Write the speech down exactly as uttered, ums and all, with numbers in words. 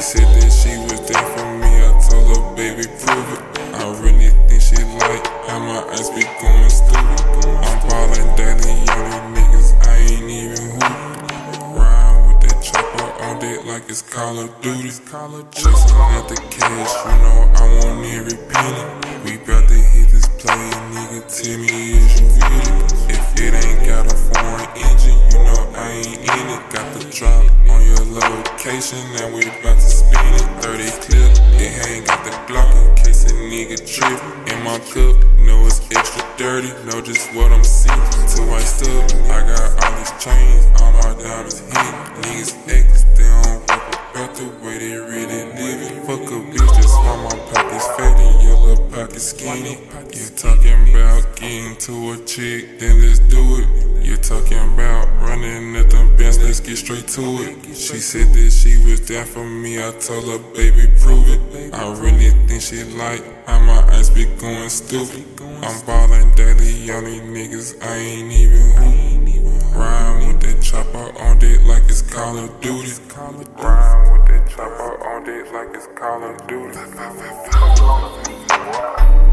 said that she was there for me, I told her, baby, prove it. I really think she like how my eyes be going stupid. I'm ballin' daily on these niggas, I ain't even hoopin'. Ride with that chopper all day like it's Call of Duty. Chasing at the cash, you know I want every penny. We bout to hit this play, nigga, tell me is you with it? If it ain't got a foreign engine, you know I ain't in it. Got the drop on your location, and we bout to spin it. thirty clip, it ain't got the Glock in case a nigga trip. In my cup, know it's extra dirty, know just what I'm seeing. Too iced up, I got all these chains, all my diamonds hit. Niggas X, they don't rap about the way they really living. Fuck a bitch, that's why my pockets fat and your little pocket skinny. You talking about getting to a chick, then let's do it. You talking about running at them bands, let's get straight to it. She said that she was down for me, I told her, baby, prove it. I really think she like how my eyes be going stupid. I'm ballin' daily on these niggas, I ain't even hoopin'. Rhyme with that chopper on day like it's Call of Duty. Rhyme with that chopper on day like it's Call of Duty.